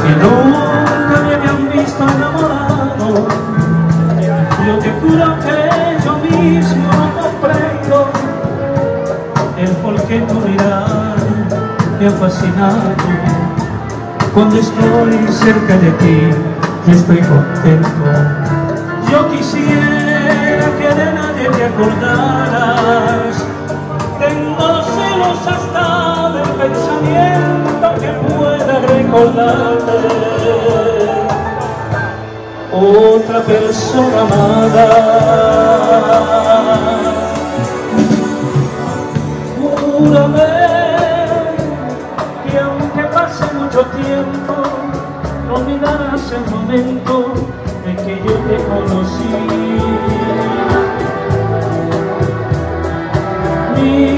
que nunca me habían visto enamorado. Yo te juro que yo mismo no comprendo el por qué tu mirar me ha fascinado. Cuando estoy cerca de ti, yo estoy contento. Yo quisiera que de nadie te acordaras. Tengo celos hasta del pensamiento que pueda recordarte otra persona amada. Júrame que aunque pase mucho tiempo, no olvidarás el momento en que yo te conocí.